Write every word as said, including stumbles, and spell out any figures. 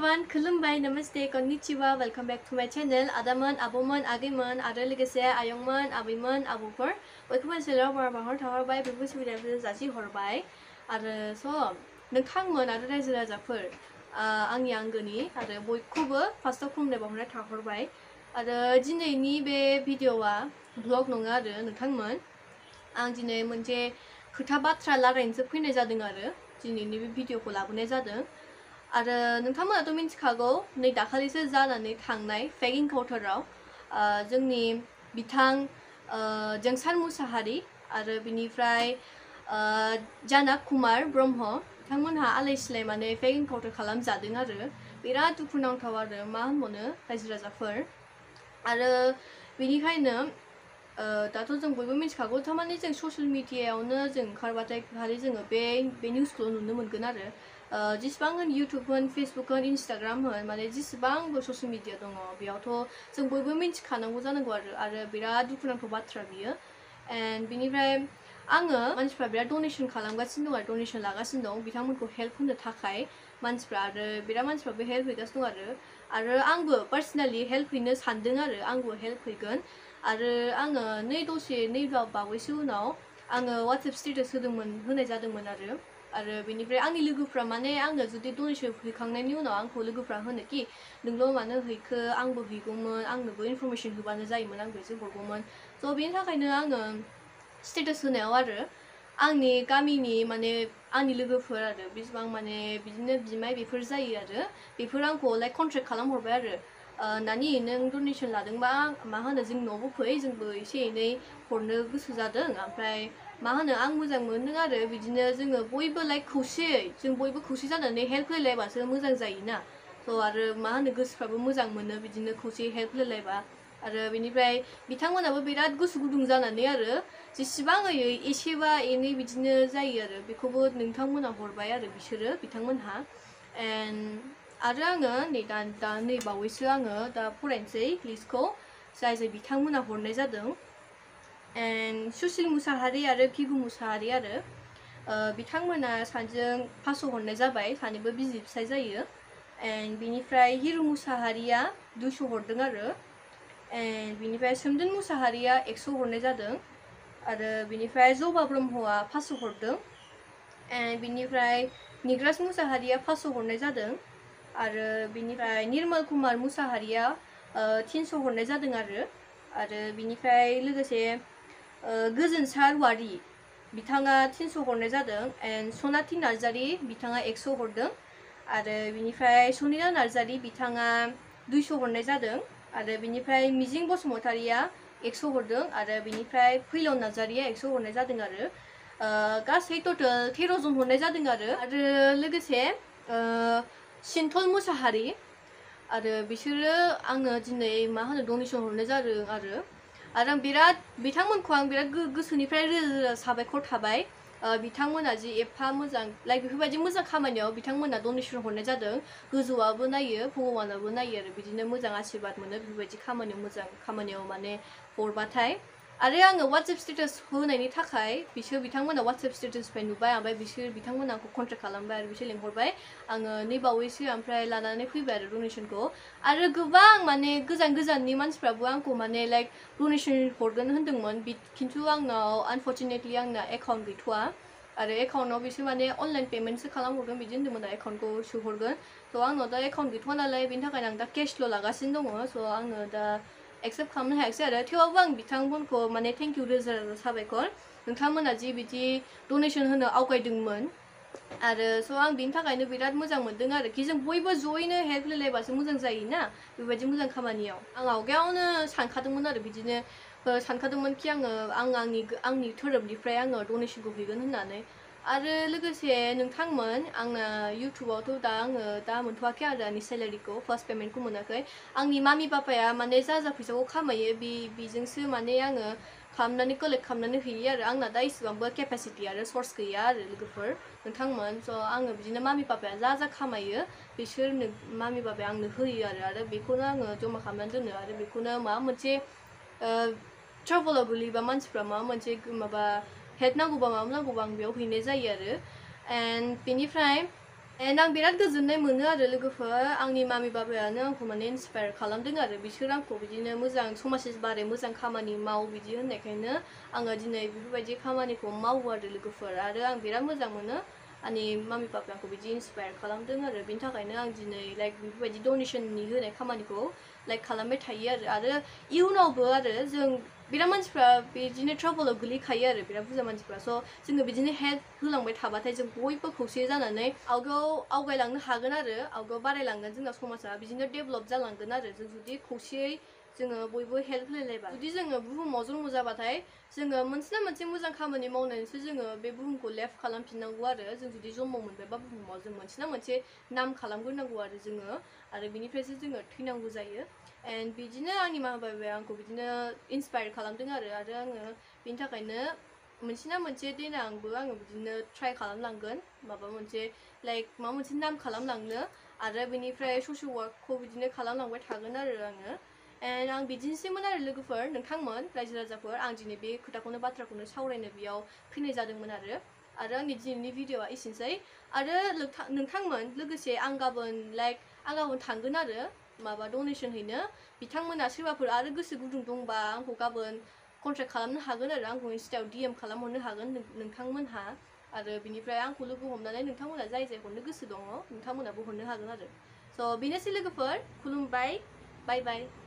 everyone, खुलुमबाय, namaste, konnichiwa, welcome back to my channel. Adaman, aboman, agiman, आरो लोगोसे आयंमोन, आबैमोन, आबौफोर बयखौबो ओनसोलाव बारबाहर थाहरबाय, बेफोर सुबिदाफोर जासिहरबाय आरो स' नोंथांमोन आरो रायजो राजाफोर आंनि आंगोनि आरो बयखौबो फार्स्टआव खुलुमनाय बावहरनाय थाहरबाय आरो दिनैनि बे भिडिअ'आ ब्लग नङा आरो नोंथांमोन आं दिनै मोनसे खोथा बाथ्रा लारायनोसो फैनाय जादों आरो दिनैनि बे भिडिअ'खौ लाबोनाय जादों आरो नोंथांमोनाथ' मिन्थिखागौ नै दाखालिसो जानानै थांनाय फेक इनकाउन्टाराव जोंनि बिथां जोंसार मुसाहारि आरो बिनिफ्राय जानाक कुमार ब्रह्म बिथांमोनहा आलाय सिलाय माने फेक इनकाउन्टार खालामजादों आरो बिराद दुखुनांथाव आरो मा होनबावनो रायजो राजाफोर आरो बेनिखायनो दाथ' जों बयबो मिन्थिखागौ थारमाने जों ससियेल मिडियायावनो जों ओंखारबाथाय खालि जोङो बे बे निउसखौ नुनो मोनगोन आरो जेसेबां होन इउटुब होन फेसबुक होन इन्स्टाग्राम होन माने जेसेबांबो ससियेल मिडिया दङ बेयावथ' जों बयबो मिन्थिखानांगौ जानांगौ आरो आरो बिराद दुखुनांथाव बाथ्रा बियो एन्ड बिनिफ्राय आङो मानसिफ्रा बिराद डनेसन खालामगासिनो दं आरो डनेसन लागासिनो दं बिथांमोनखौ हेल्प होनो थाखाय मानसिफ्रा आरो बिराद मानसिफ्राबो हेल्प हैगासिनो दं आरो आरो आंबो पार्सनेलि हेल्प हैनो सानदों आरो आंबो हेल्प हैगोन आरो आङो नै दसे नै बावैसो उनाव आङो वाट्सएप स्टेटास होदोंमोन होनाय जादोंमोन आरो आरो बेनिफ्राय आंनि लोगोफ्रा माने आङो जुदि डनेसन हैखांनायनि उनाव आंखौ लोगोफ्रा होनो कि नोंल' मानो हैखो आंबो हैगौमोन आंनोबो इनफरमेसन होबानो जायोमोन आंबो एसे हरगौमोन स' बेनि थाखायनो आङो स्टेटास होनायाव आरो आंनि गामिनि माने आंनि लोगोफोर आरो बेसेबां माने बिदिनो बिमाय बेफोर जायो आरो बेफोर आंखौ लाइक कन्ट्रेक्ट खालामहरबाय आरो नानि नों डनेसन लादोंबा मा होनो जों न'आवबो फै जोंबो एसे एनै हरनो गोसो जादों ओमफ्राय मा होनो आं मोजां मोनदों आरो बिदिनो जोङो बयबो लाइक खौसेयै जों बयबो खौसे जानानै हेल्प होलायबासो मोजां जायोना स' आरो मा होनो गोसोफ्राबो मोजां मोनो बिदिनो खौसेयै हेल्प होलायबा आरो बेनिफ्राय बिथांमोनाबो बिराद गोसो गुदुं जानानै आरो जेसेबां होयो एसेबा एनै बिदिनो जायो आरो बेखौबो नोंथांमोना हरबाय आरो बिसोरो बिथांमोनहा एन्ड आरो आङो नै दा दा नै बावैसो आङो दा फरायनोसै लिस्टखौ जाय जाय बिथांमोना हरनाय जादों एन्ड सुसिल मुसाहारि आरो भिगु मुसाहारि आरो बिथांमोना सानैजों पास्स' हरनाय जाबाय सानैबो बिसि फिसाय जायो एन्ड बिनिफ्राय हिरु मुसाहारिया दुइस' हरदों आरो एन्ड बिनिफ्राय सोमदोन मुसाहारिया एक्स' हरनाय जादों आरो बिनिफ्राय जबा ब्रह्मआ पास्स' हरदों एन्ड बिनिफ्राय निग्रास मुसाहारिया पास्स' हरनाय जादों आरो बिनिफ्राय निर्मल कुमार मुसाहारिया तिनस' हरनाय जादों आरो आरो बिनिफ्राय लोगोसे गोजोनसार वारि बिथाङा तिनस' हरनाय जादों एन्ड सनाथि नार्जारि बिथाङा एक्स' हरदों आरो बिनिफ्राय सनिरा नार्जारि बिथाङा दुइस' हरनाय जादों आरो बिनिफ्राय मिजिं बसुमतारिया एक्स' हरदों आरो बिनिफ्राय फैलाव नार्जारिया एक्स' हरनाय जादों आरो गासै टटेल तेर' जन हरनाय जादों आरो आरो लोगोसे सिन्थल मुसाहारि आरो बिसोरो आङो दिनै मा होनो डनेसन हरनाय जादों आरो आरो आं बिराद बिथांमोनखौ आं बिराद गोसोनिफ्राय रोजा रोजा साबायखर थाबाय बिथांमोना जि एफा मोजां लाइक बेफोरबायदि मोजां खामानियाव बिथांमोना डनेसन हरनाय जादों गोजौआबो नायो भगवानाबो नायो आरो बिदिनो मोजां आशीर्बाद मोनो बेफोरबायदि खामानियाव मोजां खामानियाव माने हरबाथाय आरो आङो वाट्सएप स्टेटास होनायनि थाखाय बिसोर बिथांमोना वाट्सएप स्टेटासनिफ्राय नुबाय ओमफ्राय बिसोर बिथांमोना आंखौ कन्टेक्ट खालामबाय आरो बिसोर लिंहरबाय आङो नै बावैसो ओमफ्राय लानानै फैबाय आरो डनेसनखौ आरो गोबां माने गोजान गोजाननि मानसिफ्राबो आंखौ माने लाइक डनेसन हरगोन होन्दोंमोन खिन्थु आंनाव आनफर्चुनेटलि आंना एकाउन्ट गैथ'वा आरो एकाउन्टआव बिसोर माने अनलाइन पेमेन्टसो खालामहरगोन बिदि होन्दोंमोन एकाउन्टखौ सोहरगोन स' आंनाव दा एकाउन्ट गैथ'वा नालाय बेनि थाखायनो आं दा केशल' लागासिनो दङ स' आङो दा एक्सेप्ट खालामनो हायाखिसै आरो थेवबाबो आं बिथांमोनखौ माने थेंक इउ रोजा रोजा साबायखर नोंथांमोना जि बिदि डनेसन होनो आवगायदोंमोन आरो स' आं बिनि थाखायनो बिराद मोजां मोनदों आरोखि जों बयबो ज'यैनो हेल्प होलायबासो मोजां जायोना बेबायदि मोजां खामानियाव आं आवगायावनो सानखादोंमोन आरो बिदिनो सानखादोंमोन कि आङो आं आंनि आंनि धोरोमनिफ्राय आङो डनेसनखौ हैगोन होननानै आरो लोगोसे नोंथांमोन आंना इउटुबावथ' दा आङो दा मोनथ'वाखै आरो आंनि सेलारिखौ फार्स्ट पेमेन्टखौ मोनाखै आंनि मामि पापाया माने जा जा फैसाखौ खामायो बे बेजोंसो माने आङो खालामनानै कालेक्ट खालामनानै हैयो आरो आंना दा इसेबांबो केपासिटि आरो सर्स गैया आरो लोगोफोर नोंथांमोन स' आङो बिदिनो मामि पापाया जा जा खामायो बिसोरनो मामि पापाया आंनो होयो आरो आरो बेखौनो आङो जमा खालामनानै दोनो आरो बेखौनो माबा मोनसे ट्राभेलाव गोलैबा मानसिफ्रा माबा मोनसे माबा हेल्प नांगौबा माबा नांगौबा आं बेयाव हैनाय जायो आरो एन्ड बेनिफ्राय And आं बिराद गोजोननाय मोनो आरो लोगोफोर आंनि मामि बाबायानो आंखौ माने इन्सपायार खालामदों आरो बिसोर आंखौ बिदिनो मोजां समाजनि बारै मोजां खामानि माव बिदि होननायखायनो आङो दिनै बेफोरबायदि खामानिखौ मावो आरो लोगोफोर आरो आं बिराद मोजां मोनो आंनि मामि बाबाया आंखौ बिदि इन्सपायार खालामदों आरो बिनि थाखायनो आं दिनै लाइक बेफोरबायदि डनेसननि होनाय खामानिखौ लाइक खालामबाय थायो आरो आरो इयुनावबो आरो जों बिराद मानसिफ्रा बिदिनो ट्राबलाव गोलैखायो आरो बिराद बुरजा मानसिफ्रा स' जोङो बिदिनो हेल्प होलांबाय थाबाथाय जों बयबो खौसे जानानै आवगायाव आवगायलांनो हागोन आरो आवगायाव बारायलांगोन जोंना समाजा बिदिनो डेभेलप जालांगोन आरो जों जुदि खौसेयै जोङो बयबो हेल्प होलायलायबा जुदि जोङो बुहुमाव जन्म जाबाथाय जोङो मोनसे ना मोनसे मोजां खामानि मावनानैसो जोङो बे बुहुमखौ लेफ्ट खालामफिननांगौ आरो जों जुदि जन्म मोनबायबा बुहुमाव जों मोनसे ना मोनसे नाम खालामग्रोनांगौ आरो जोङो आरो बिनिफ्रायसो जोङो थैनांगौ जायो एन्ड बिदिनो आंनि मा बाबाया आंखौ बिदिनो इन्सपायार खालामदों आरो आरो आङो बिनि थाखायनो मोनसे ना मोनसे देनांबो आङो बिदिनो ट्राइ खालामलांगोन माबा मोनसे लाइक माबा मोनसे नाम खालामलांनो आरो बेनिफ्राय ससियेल वार्कखौ बिदिनो खालामलांबाय थागोन आरो आङो एन्ड आं बिदिनोसैमोन आरो लोगोफोर नोंथांमोन रायजो राजाफोर आं दिनै बे खोथाखौनो बाथ्राखौनो सावरायनो बेयाव फैनाय जादोंमोन आरो आरो आंनि दिनैनि भिडिअ'आ एसेनोसै आरो नोंथांमोन लोगोसे आं गाबोन लाइक आं गाबोन थांगोन आरो माबा डनेसन हैनो बिथांमोना सोरबाफोर आरो गोसो गुदुं दंबा आंखौ गाबोन कन्ट्रेक्ट खालामनो हागोन आरो आंखौ इन्स्टायाव डिएम खालामहरनो हागोन नोंथांमोनहा आरो बिनिफ्राय आंखौ लोगो हमनानै नोंथांमोना जाय जाय हरनो गोसो दङ नोंथांमोनाबो हरनो हागोन आरो स' बेनोसै लोगोफोर खुलुमबाय बाय बाय